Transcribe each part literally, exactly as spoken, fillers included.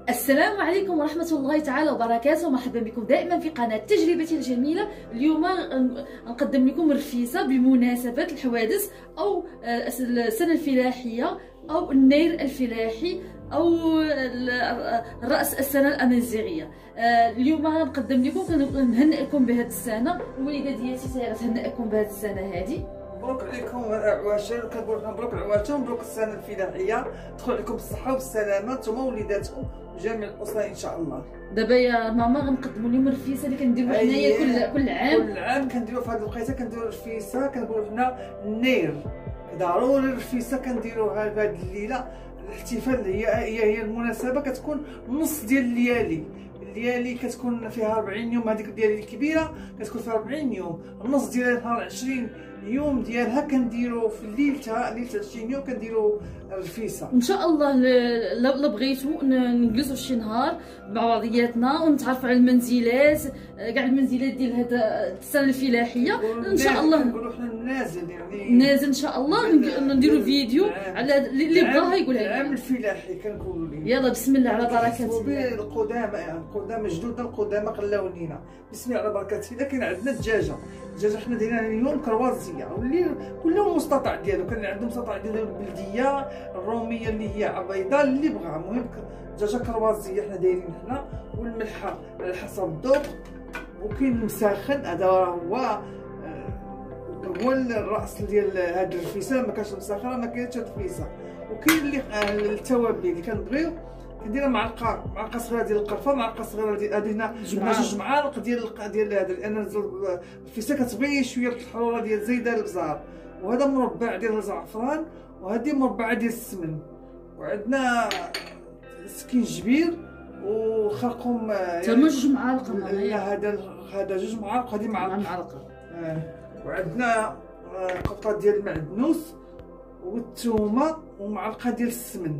السلام عليكم ورحمة الله تعالى وبركاته. مرحبا بكم دائما في قناة تجربتي الجميلة. اليوم نقدم لكم رفيسة بمناسبة الحوادث أو السنة الفلاحية أو النير الفلاحي أو رأس السنة الأمازيغية. اليوم نقدم لكم نهنئكم بهذه السنة. الوالدة ديالتي تهنئكم بهذه السنة هذه. مبروك عليكم عواشر، كنقول لكم مبروك العواشر، مبروك السنه الفلاحيه، تدخل عليكم بالصحه والسلامه نتوما ووليداتكم وجميع الاسره ان شاء الله. دابا يا ماما غنقدموا لهم الرفيسه اللي كنديروها حنايا كل كل عام كل عام كنديروا في هذه الوقيته، كنديروا الرفيسه، كنقولوا حنا النير ضروري الرفيسه كنديروها في هذه الليله. الاحتفال هي هي هي المناسبه كتكون نص ديال الليالي، الليالي كتكون فيها أربعين يوم، هذيك الليالي الكبيره كتكون فيها أربعين يوم، النص ديال نهار عشرين يوم ديالها كنديروا في الليل تاع ليله عشرين يوم كنديروا الرفيسه. ان شاء الله لو بغيتوا نجلسوا شي نهار مع بعضياتنا ونتعرفوا على المنزلات، كاع المنزلات ديال هذا السنه الفلاحيه ان شاء الله. نقولوا حنا نازل يعني نازل ان شاء الله نديروا فيديو على اللي بغاها يقولها. العام الفلاحي كنقولوا ليه. يلا بسم الله على بركه الله. القدامى يعني القدامى جدودنا القدامى خلاو لينا، بسم الله على بركه الله. كاين عندنا الدجاجه، الدجاجه حنا دايرينها اليوم كروازيه واللي كلهم مستطاع ديالو، كان عندهم مستطاع ديالو البلديه الروميه اللي هي عبيضه اللي بغا، المهم دجاجه كروازيه حنا دايرين حنا، والملحه على حسب الذوق، وكاين المساخن هذا هو هو الراس ديال هاد الرفيسه. ما كانش مساخن ما كاينش الرفيسه. وكاين اللي التوابل اللي كنبغيو كنديرها معلقه معلقه صغيره ديال القرفه، معلقه صغيره ديال هذه هنا جوج معالق ديال ديال هذا، لان الرفيسه كتبغي شويه الحروره ديال زيده البزار. وهذا مربع ديال الزعفران، وهذه مربعه ديال السمن، وعندنا سكينجبير وخرقوم حتى يعني جوج معالق. لا هذا هذا جوج معالق، هذه معلقه معلقه. آه. وعندنا قطعه ديال المعدنوس والثومه ومعلقه ديال السمن.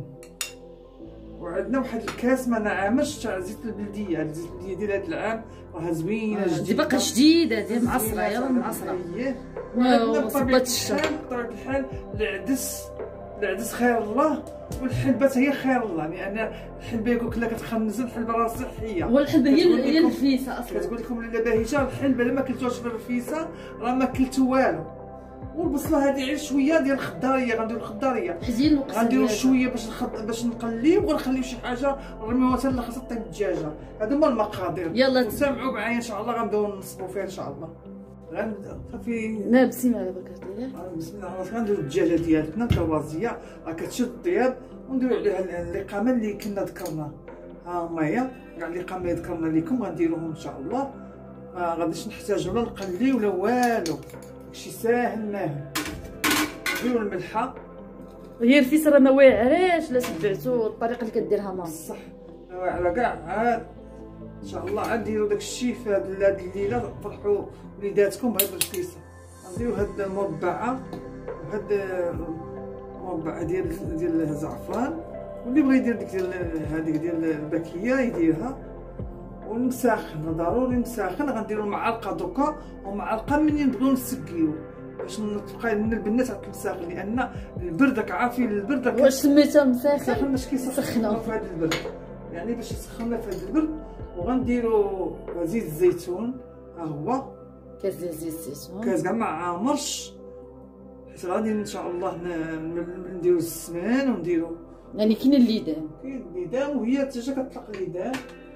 وعندنا واحد الكاس ما نعامش تاع زيت البلديه، الزيت البلديه ديال هذا العام راها زوينه جديده، دي باقا جديده ديال معصره. يلا معصره. وعندنا بطبيعه الحال بطبيعه الحال العدس، العدس خير الله، والحلبه هي خير الله، لان الحلبه يقول لك كتخنز، الحلبه راه صحيه. والحلبه هي هي الرفيسه اصلا. كتقول لكم لاله باهجه الحلبه الا ما كلتوهاش في الرفيسه راه ما كلتو والو. والبصله هذه غير شويه ديال الخضاريه، غنديروا الخضاريه حزين غنديروا شويه باش نخض... باش نقليو، ونخليو شي حاجه نرميوها حتى لا خاصها طيب الدجاجه. هادو هما المقادير. يلا سامعوا معايا ان شاء الله، غنبداو نصبوا فيها ان شاء الله. غنبدا صافي. لا بسم الله على بركه الله. بسم الله الرحمن الرحيم. غنديروا الدجاجه ديالتنا كروازيه راه كتشد الطياب، ونديروا عليها اللقامه اللي كنا ذكرنا. ها هما هي كاع اللقامه اللي ذكرنا لكم غنديروهم ان شاء الله. ما غاديش نحتاجوا لا نقليو ولا والو، داكشي ساهل ماهل. نديروا الملحه. هي الرفيسه راه ما واعراش لا تبعتو الطريقه اللي كديرها ماما. بصح ما واعره كاع. عاد ان شاء الله عاد نديروا داكشي في هذه الليله، فرحوا وليداتكم بهاد الرفيسه. غنديروا هاد المربعه وهاد المربعه ديال ديال الزعفران، واللي بغى يدير ديك ديال هذيك ديال الباكيه يديرها. والمساخن ضروري مساخن، غنديروا معلقه دوكا ومعلقه منين نبغيو نسقيو باش تبقى لنا البنات على المساخن، لان البرد راك عارفين البرد. واش سميتها مساخن؟ باش كيسخنوا في هذا البرد، يعني باش يسخننا في هذا البرد. وغنديروا زيت الزيتون، ها هو كاس ديال زيت الزيتون، كاس كاع ما عامرش، حيت غادي ان شاء الله نديروا السمان ونديروا يعني كاين الليدان. كاين الليدان وهي حتى كتطلق الليدان.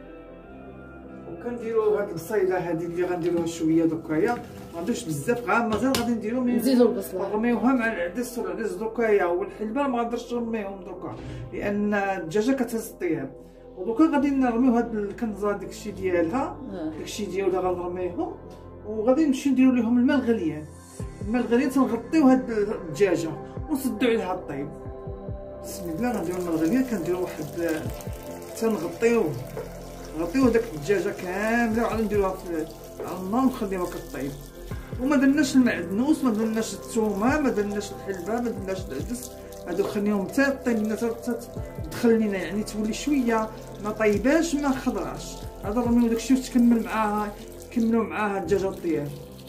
وكنديروا هاد البصيله هذه اللي غنديروها شويه دوكايا، ما غنديروش بزاف، غير مازال غادي نديرو نزيدو البصله نرميوها مع العدس، والعدس دوكايا والحلبه ما غنقدرش نرميهم دوكا لان الدجاجه كتهز الطياب. ودوكا غادي نرميو هاد الكنزه داكشي ديالها، داكشي ديالها غنرميهم، وغادي نمشيو نديرو ليهم الماء الغليان. الماء الغليان تنغطيو هاد الدجاجه ونسدو عليها الطيب. بسم الله. غنديرو الماء الغليان، كنديرو واحد تنغطيوه نغطيو داك الدجاجه كامله، وعاد نديروها على النار ونخليوها كطيب. وما درناش المعدنوس، ما درناش الثومه، ما درناش الحلبه، ما درناش العدس، هادو خليهم حتى طيب لنا حتى تدخل لينا، يعني تولي شويه ما طيباش ما خضراش. هذا نرميو داكشي وتكمل معاها كملوا معاها الدجاجه الطياب.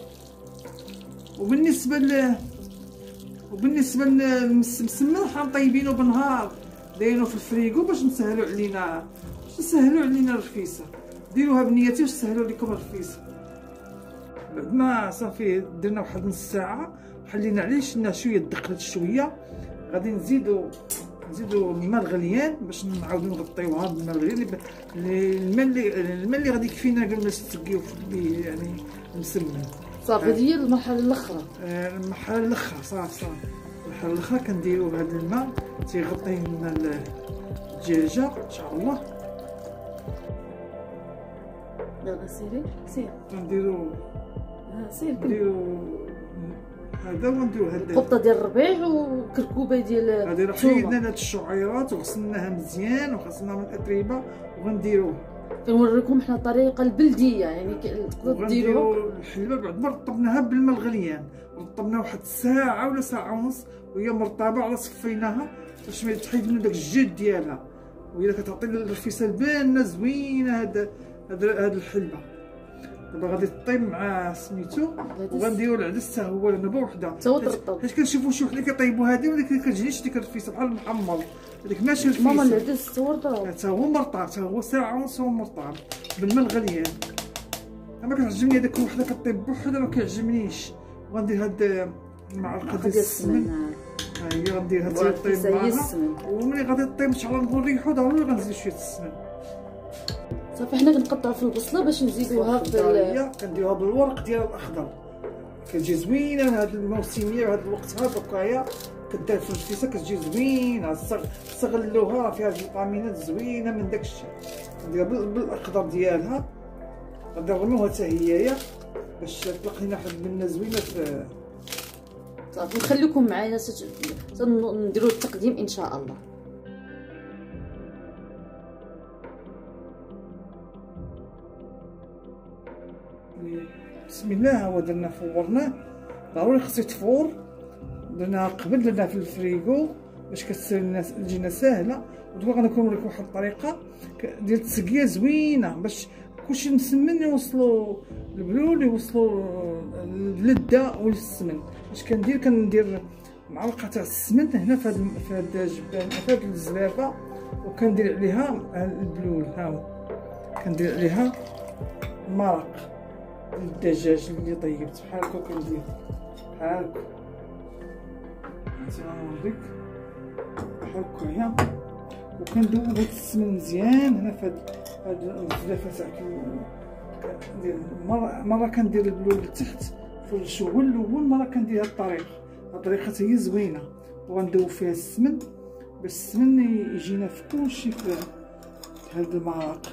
وبالنسبه ل وبالنسبه للمسمن حنا طيبينه بالنهار، دايرينه في الفريغو باش نسهلوا علينا سهلوا علينا الرفيسه، ديروها بنيتي وسهلوا لكم الرفيسه. بعد ما صافي درنا واحد نص ساعه خلينا عليه، شلنا شويه دقات شويه، غادي نزيدو نزيدو الماء الغليان باش نعاودو نغطيوها بالماء الغليان. الماء اللي الماء اللي غادي يكفينا قبل ما نسقيو فيه يعني مسمن. صافي هذه هي المرحله الاخرى. آه المرحله الاخرى صافي صافي المرحله الاخرى كنديرو هذا الماء تيغطي لنا الدجاجه ان شاء الله. يلا سيري سير كنديرو ها سير نديرو هذا ونديرو هذا قطه ديال الربيع وكركوبه ديال هذه راه حيدنا هاد الشعيرات وغسلناها مزيان وغسلناها من الاتربه وغنديروه. كنوريكم حنا الطريقه البلديه يعني تقدروا ديروها. الحلبه بعد ما رطبناها بالماء الغليان، رطبناها واحد الساعه ولا ساعه ونص وهي مرطبه، على صفيناها باش ما تحيد منها داك الجلد ديالها، وهي كتعطي الرفيسه البانه زوينه. هاد هاد هاد الحلبه دابا غادي طيب مع سميتو، وغنديرو العدس حتى هو نوبه وحده حيت كنشوفو شي وحده كيطيبوا هادي ولكن كتجينيش ديك الرفيسه بحال المحمر، هذيك ماشي رفيسه. ماما العدس تصور حتى هو مرطب، حتى هو ساعه ونص هو مرطب بالماء الغليان. انا كتعجبني هذيك وحده كطيب بوحدها ما كيعجبنيش. وغندير هاد معلقه ديال السمن، ها هي غنديرها تطيب معاها، وملي غادي طيب ان شاء الله نريحو ضروري غنزيد شويه السمن. صافي حنا كنقطعوا في البصله باش نزيدوها في كنديروها بالورق ديالها الاخضر، كتجي زوينه هاد الموسميه وهاد الوقت هذا دوكايا كدير في الرفيسه كتجي زوينه. استغلوها راه فيها فيتامينات زوينه من داكشي. نديرها بالاخضر ديالها، غادي نرميوها حتى هي باش تطلق لنا واحد البنه زوينه في. صافي نخليكم معايا نديروا التقديم ان شاء الله. بسم الله. هو درنا فورناه، ضروري خصو يتفور. درناها قبل، درناها في الفريغو باش كتصير لنا تجينا ساهله. ودابا غنكون نوريكم واحد الطريقه ديال التسقيه زوينه باش كلشي مسمن يوصلوا البلول، يوصلوا اللذه والسمن. اش كندير؟ كندير معلقه تاع السمن هنا في هاد في هاد الجبان في هاد الزلافه، وكندير عليها البلول. ها هو كندير عليها المرق الدجاج اللي طيبت بحال هكا. كندير بحال هكا، نوريك بحال هكايا، وكندوب هاد السمن مزيان هنا في هاد الزلافه تاع ندير. مره مره كندير البلول لتحت في الشغل الاول، مره كندير هاد الطريقه. هاد الطريقه هي زوينه، وغندوب فيها السمن باش السمن يجينا في كلشي في هاد المرق.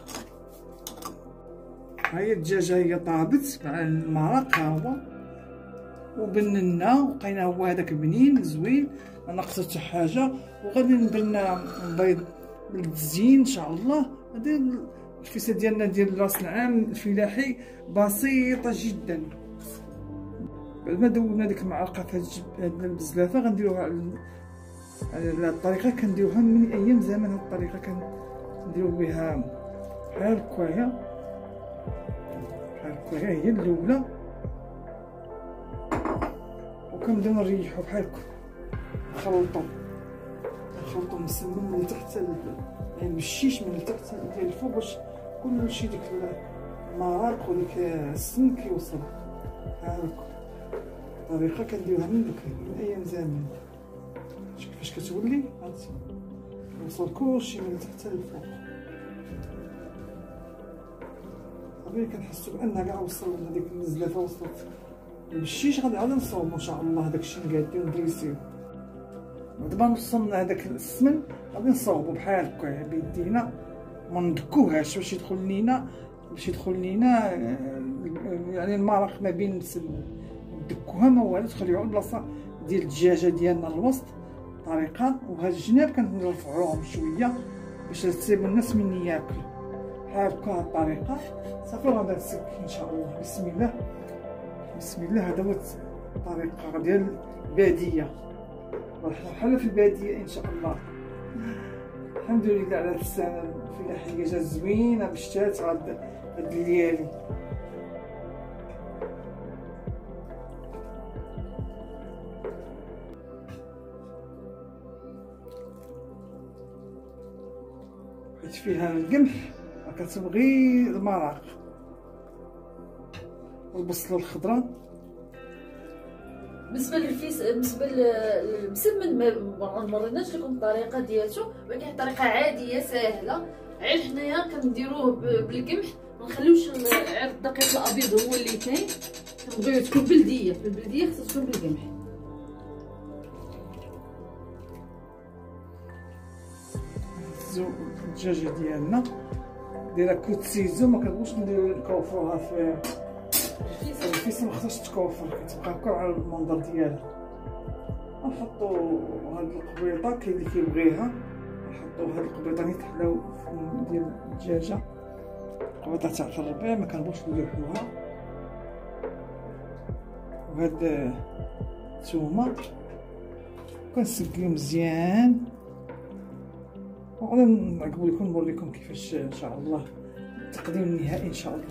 هاهي الدجاجه هي طابت مع المرق ها هو، وبننا وبقينا هو هذاك بنين زوين، ما ناقصه حتى حاجه. وغادي ندير لنا البيض بالتزيين ان شاء الله. هذه الرفيسه ديالنا ديال راس العام الفلاحي بسيطه جدا. بعد ما ذوبنا ديك المعلقه في هاد البزلافه غنديروها على الطريقه كنديروها من ايام زمان. هاد الطريقه كنديرو بها بحال هكايا بحال هكايا هي الاولى، وكنبداو نريحو بحال هكا. نخلطو نخلطو مسمن من تحت يعني بالشيش من تحت ديال الفوق باش كلشي ديك المرق وديك السمن كيوصل. ها هكا طريقه كنديروها من بكري من ايام زمان. شوف كيفاش كتولي هانتي كيوصل كلشي من تحت للفوق. صافي كنحسو بان كاع وصل هذيك الزلافه وصلت بالشيش. غادي عاد نصوبو ان شاء الله داكشي نقادو ندريسيو. بعد ما وصلنا هذاك السمن غادي نصوبو بحال هكا بيدينا، ما ندكوهاش باش يدخل لينا باش يدخل لينا يعني المرق ما بين السمن. ندكوها ما والو، تخليوها على البلاصه ديال الدجاجه ديالنا الوسط طريقه. وهاد الجناب كنرفعوهم شويه باش تسيب الناس مني ياكل بحال هكا الطريقه. صافي غادي نسكر ان شاء الله. بسم الله بسم الله. هذا هو الطريقه ديال الباديه، بحال في الباديه ان شاء الله. الحمد لله على هاد السنه الفلاحيه جات زوينه بشتات هاد الليالي. فيها القمح، كتبغي المرق والبصله الخضراء. بالنسبه للفيس، بالنسبه للمسمن ما مريناش لكم الطريقه ديالته، ولكن طريقه عاديه سهله. عيل حنايا كنديروه بالقمح، ما نخليوش غير الدقيق الابيض هو اللي كاين، كنبغيو تكون بلديه. في البلديه خصها تكون بالقمح. الدجاجه ديالنا دايره كوت سيزو، ما كنبغوش نديرو نكوفوها في الفيس، ما خصهاش تكوفر، كتبقى هكا على المنظر ديالها. نحطو هاد القبيطه كاين اللي كيبغيها، نحطو هاد القبيطه نيت حلاو ديال الدجاجه، قبيطه تاع الربيع ما كنبغوش نلوحوها. وهاد الثومه كنسقيو مزيان، وغادي نعقبو لكم نوريكم كيفاش ان شاء الله التقديم النهائي ان شاء الله.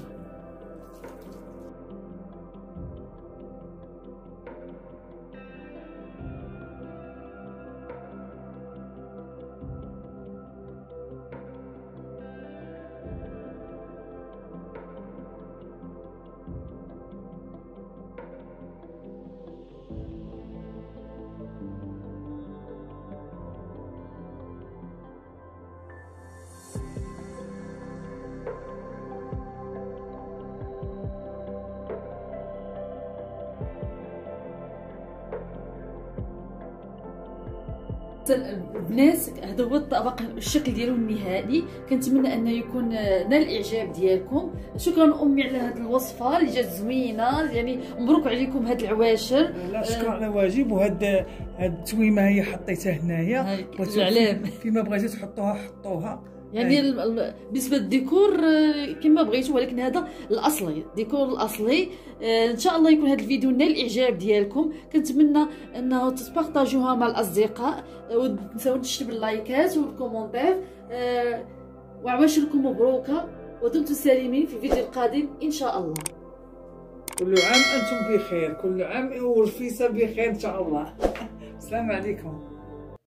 الناس هذا هو الطبق، الشكل ديالو النهائي. كنتمنى انه يكون نال الاعجاب ديالكم. شكرا امي على هذه الوصفه اللي جات زوينه، يعني مبروك عليكم هاد العواشر. لا شكرا على واجب. وهاد هاد التويمه هي حطيتها هنايا، العلام فيما بغيتو تحطوها حطوها. يعني بالنسبه للديكور كما بغيتو، ولكن هذا الاصلي، الديكور الاصلي. ان شاء الله يكون هذا الفيديو نال الاعجاب ديالكم. كنتمنى انه تبارطاجوها مع الاصدقاء، وتنساو تشتركوا باللايكات والكومونتير. وعواشركم مبروكه، ودمتم سالمين في الفيديو القادم ان شاء الله. كل عام انتم بخير، كل عام ورفيسه بخير ان شاء الله. السلام عليكم.